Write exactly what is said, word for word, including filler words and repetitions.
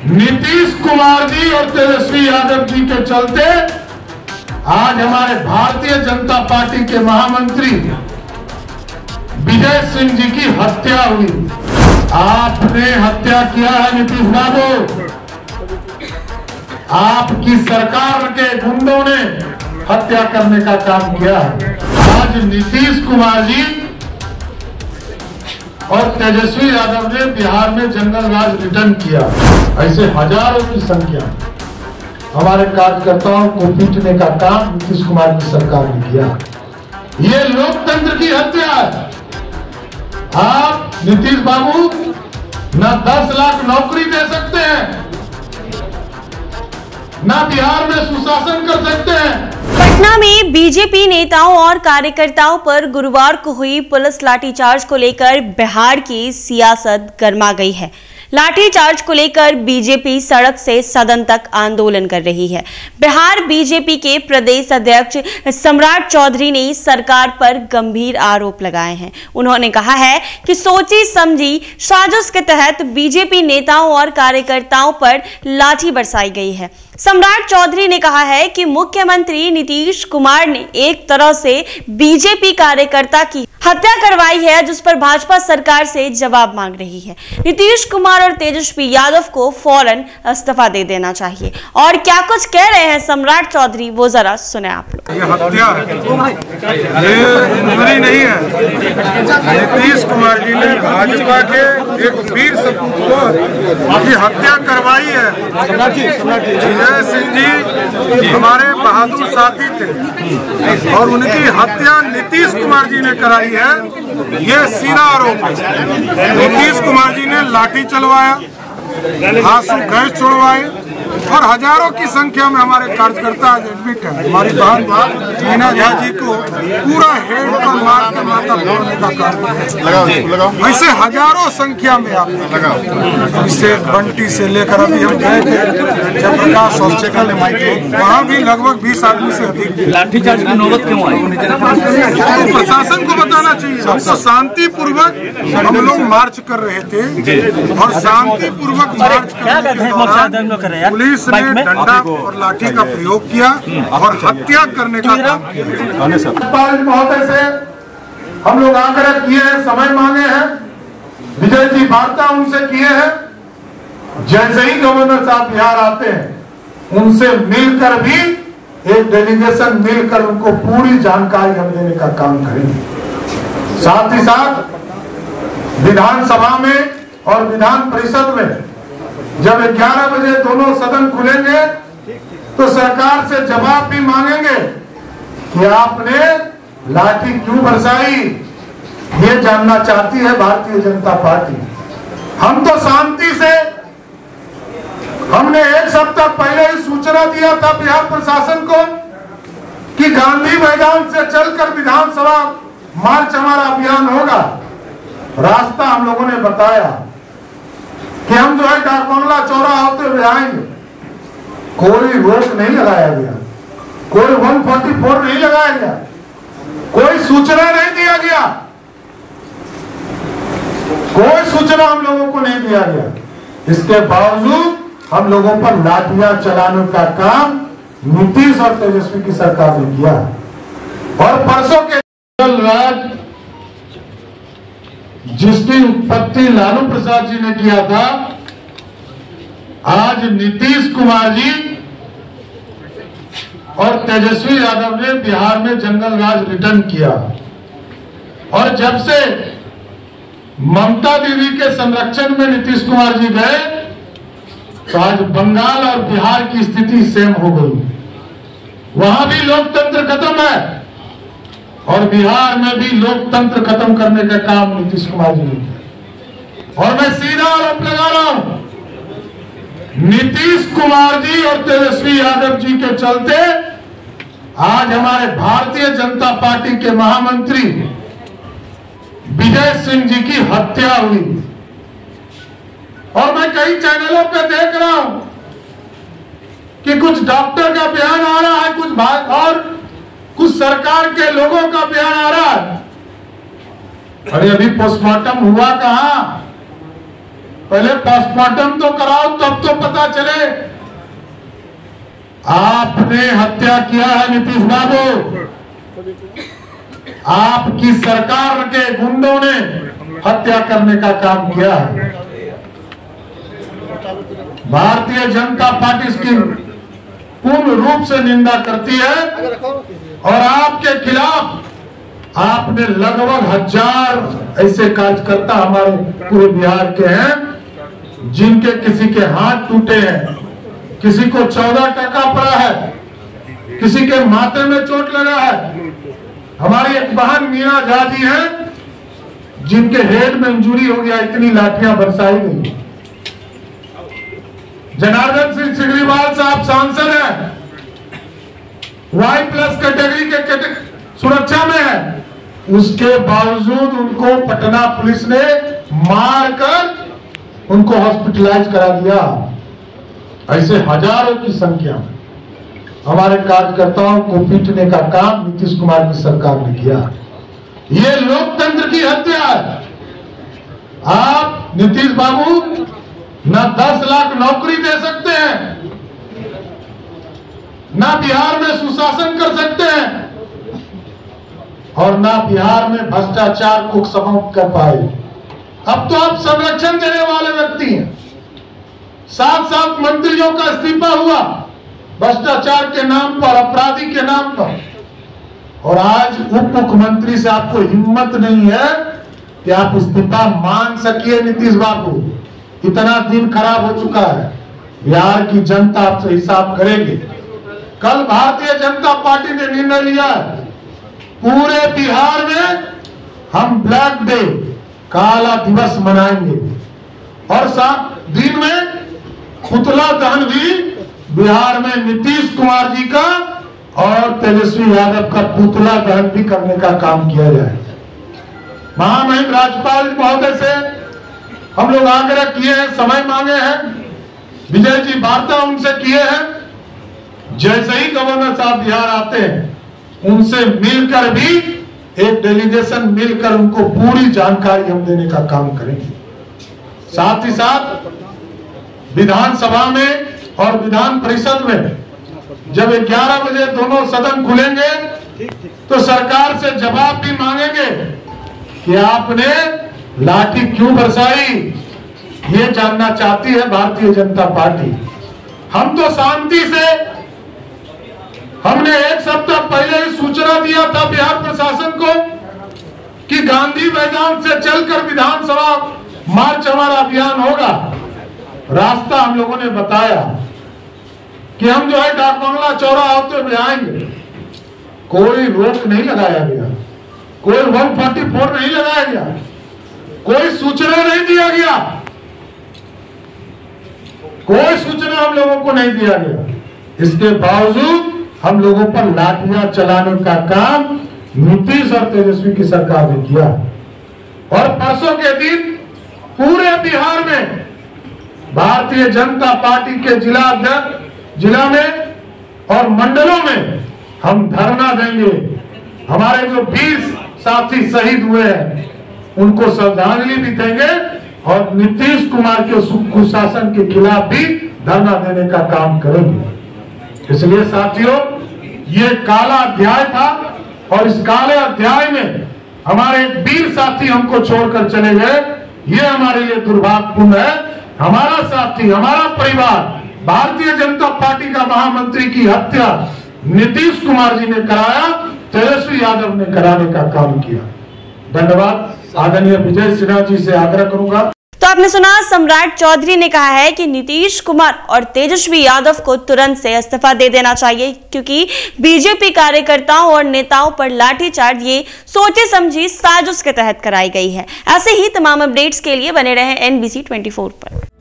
नीतीश कुमार जी और तेजस्वी यादव जी के चलते आज हमारे भारतीय जनता पार्टी के महामंत्री विजय सिंह जी की हत्या हुई। आपने हत्या किया है नीतीश बाबू, आपकी सरकार के गुंडों ने हत्या करने का काम किया है। आज नीतीश कुमार जी और तेजस्वी यादव ने बिहार में जंगल राज रिटर्न किया। ऐसे हजारों की संख्या हमारे कार्यकर्ताओं को पीटने का काम नीतीश कुमार की सरकार ने किया। ये लोकतंत्र की हत्या है। आप नीतीश बाबू न दस लाख नौकरी दे सकते हैं, न बिहार में सुशासन कर सकते हैं। पटना में बीजेपी नेताओं और कार्यकर्ताओं पर गुरुवार को हुई पुलिस लाठीचार्ज को लेकर बिहार की सियासत गर्मा गई है। लाठीचार्ज को लेकर बीजेपी सड़क से सदन तक आंदोलन कर रही है। बिहार बीजेपी के प्रदेश अध्यक्ष सम्राट चौधरी ने सरकार पर गंभीर आरोप लगाए हैं। उन्होंने कहा है कि सोची समझी साजिश के तहत बीजेपी नेताओं और कार्यकर्ताओं पर लाठी बरसाई गई है। सम्राट चौधरी ने कहा है कि मुख्यमंत्री नीतीश कुमार ने एक तरह से बीजेपी कार्यकर्ता की हत्या करवाई है, जिस पर भाजपा सरकार से जवाब मांग रही है। नीतीश कुमार और तेजस्वी यादव को फौरन इस्तीफा दे देना चाहिए। और क्या कुछ कह रहे हैं सम्राट चौधरी, वो जरा सुने आप लोग। ये हत्या है, ये इंजरी नहीं है। नीतीश कुमार जी ने भाजपा के एक वीर सपूत को की हत्या करवाई है। विजय सिंह जी हमारे बहादुर साथी थे और उनकी हत्या नीतीश कुमार जी ने कराई है। ये सीधा आरोप है। नीतीश कुमार जी ने लाठी चलवाया, आंसू गैस छोड़वाए और हजारों की संख्या में हमारे कार्यकर्ता आज एडमिट है। हमारी बहन मीना झा जी को पूरा हेड पर मार के माथा फोड़ने का काम है। वैसे हजारों संख्या में आप इससे बंटी से लेकर अभी हम गए थे जयप्रकाश हॉस्पिटल में, वहाँ भी लगभग बीस आदमी से अधिक लाठीचार्ज की नौबत क्यों आई? तो प्रशासन को बताना चाहिए। तो शांति पूर्वक हम लोग मार्च कर रहे थे और शांति पूर्वक मार्च कर रहे पुलिस ने डंडा और लाठी का प्रयोग किया और हत्या करने का काम किया। महोदय से हम लोग आग्रह किए हैं, समय मांगे हैं, विजय जी वार्ता उनसे किए हैं। जैसे ही गवर्नर साहब बिहार आते हैं उनसे मिलकर भी एक डेलीगेशन मिलकर उनको पूरी जानकारी हम देने का काम करेंगे। साथ ही साथ विधानसभा में और विधान परिषद में जब ग्यारह बजे दोनों सदन खुलेंगे तो सरकार से जवाब भी मांगेंगे कि आपने लाठी क्यों बरसाई। ये जानना चाहती है भारतीय जनता पार्टी। हम तो शांति से, हमने एक सप्ताह पहले ही सूचना दिया था बिहार प्रशासन को कि गांधी मैदान से चलकर विधानसभा मार्च हमारा अभियान होगा। रास्ता हम लोगों ने बताया कि हम जो है डाकबंगला चौराहा होते हुए आएंगे। कोई रोक नहीं लगाया गया, कोई एक सौ चौवालीस नहीं लगाया गया, कोई सूचना नहीं दिया गया, कोई सूचना हम लोगों को नहीं दिया गया। इसके बावजूद हम लोगों पर लाठियां चलाने का काम नीतीश और तेजस्वी की सरकार ने किया। और परसों के राज जिसकी उत्पत्ति लालू प्रसाद जी ने किया था, आज नीतीश कुमार जी और तेजस्वी यादव ने बिहार में जंगल राज रिटर्न किया। और जब से ममता दीदी के संरक्षण में नीतीश कुमार जी गए तो आज बंगाल और बिहार की स्थिति सेम हो गई। वहां भी लोकतंत्र खत्म है और बिहार में भी लोकतंत्र खत्म करने का काम नीतीश कुमार जी ने किया। और मैं सीधा आरोप लगा रहा हूं, नीतीश कुमार जी और तेजस्वी यादव जी के चलते आज हमारे भारतीय जनता पार्टी के महामंत्री विजय सिंह जी की हत्या हुई। और मैं कई चैनलों पे देख रहा हूं कि कुछ डॉक्टर का बयान आ रहा है, कुछ भाग और कुछ सरकार के लोगों का बयान आ रहा है। अरे अभी पोस्टमार्टम हुआ कहां? पहले पोस्टमार्टम तो कराओ, तब तो पता चले। आपने हत्या किया है नीतीश बाबू, आपकी सरकार के गुंडों ने हत्या करने का काम किया है। भारतीय जनता पार्टी इसकी पूर्ण रूप से निंदा करती है और आपके खिलाफ आपने लगभग हजार ऐसे कार्यकर्ता हमारे पूरे बिहार के हैं जिनके किसी के हाथ टूटे हैं, किसी को चौदह टका पड़ा है, किसी के माथे में चोट लगा है। हमारी एक बहन मीना झा जी हैं जिनके हेड में इंजरी हो गया, इतनी लाठियां बरसाई गई। जनार्दन सिंह सिग्रीवाल साहब सांसद हैं, वाई प्लस कैटेगरी के कैटे सुरक्षा में है, उसके बावजूद उनको पटना पुलिस ने मारकर उनको हॉस्पिटलाइज करा दिया। ऐसे हजारों की संख्या में हमारे कार्यकर्ताओं को पीटने का काम नीतीश कुमार की सरकार ने किया। ये लोकतंत्र की हत्या है। आप नीतीश बाबू न दस लाख नौकरी दे सकते हैं, न बिहार में सुशासन कर सकते हैं और न बिहार में भ्रष्टाचार को समाप्त कर पाए। अब तो आप संरक्षण देने वाले व्यक्ति हैं। सात सात मंत्रियों का इस्तीफा हुआ भ्रष्टाचार के नाम पर, अपराधी के नाम पर, और आज उप मुख्यमंत्री से आपको हिम्मत नहीं है कि आप इस्तीफा मांग सकिए। नीतीश बाबू, इतना दिन खराब हो चुका है, बिहार की जनता आपसे हिसाब करेगी। कल भारतीय जनता पार्टी ने निर्णय लिया है, पूरे बिहार में हम ब्लैक डे, काला दिवस मनाएंगे और साथ दिन में पुतला दहन भी बिहार में नीतीश कुमार जी का और तेजस्वी यादव का पुतला दहन भी करने का काम किया जाए। महामहिम राज्यपाल महोदय से हम लोग आग्रह किए हैं, समय मांगे हैं, विजय जी वार्ता उनसे किए हैं। जैसे ही गवर्नर साहब बिहार आते हैं उनसे मिलकर भी एक डेलीगेशन मिलकर उनको पूरी जानकारी हम देने का काम करेंगे। साथ ही साथ विधानसभा में और विधान परिषद में जब ग्यारह बजे दोनों सदन खुलेंगे तो सरकार से जवाब भी मांगेंगे कि आपने लाठी क्यों बरसाई। ये जानना चाहती है भारतीय जनता पार्टी। हम तो शांति से, हमने एक सप्ताह पहले ही सूचना दिया था बिहार प्रशासन को कि गांधी मैदान से चलकर विधानसभा मार्च हमारा अभियान होगा। रास्ता हम लोगों ने बताया कि हम जो है डाक बंगला चौराहा होते हुए आएंगे। कोई रोक नहीं लगाया गया, कोई एक सौ चौवालीस नहीं लगाया गया, कोई सूचना नहीं दिया गया, कोई सूचना हम लोगों को नहीं दिया गया। इसके बावजूद हम लोगों पर लाठियां चलाने का काम नीतीश और तेजस्वी की सरकार ने किया। और परसों के दिन पूरे बिहार में भारतीय जनता पार्टी के जिला अध्यक्ष जिला में और मंडलों में हम धरना देंगे। हमारे जो वीर साथी शहीद हुए हैं उनको श्रद्धांजलि भी देंगे और नीतीश कुमार के कुशासन के खिलाफ भी धरना देने का काम करेंगे। इसलिए साथियों, ये काला अध्याय था और इस काले अध्याय में हमारे वीर साथी हमको छोड़कर चले गए। ये हमारे लिए दुर्भाग्यपूर्ण है। हमारा साथी, हमारा परिवार, भारतीय जनता पार्टी का महामंत्री की हत्या नीतीश कुमार जी ने कराया, तेजस्वी यादव ने कराने का काम किया। धन्यवाद। आदरणीय विजय सिन्हा जी से आग्रह करूंगा। तो आपने सुना, सम्राट चौधरी ने कहा है कि नीतीश कुमार और तेजस्वी यादव को तुरंत से इस्तीफा दे देना चाहिए क्योंकि बीजेपी कार्यकर्ताओं और नेताओं पर लाठीचार्ज ये सोचे समझी साजिश के तहत कराई गई है। ऐसे ही तमाम अपडेट्स के लिए बने रहे एनबीसी चौबीस पर।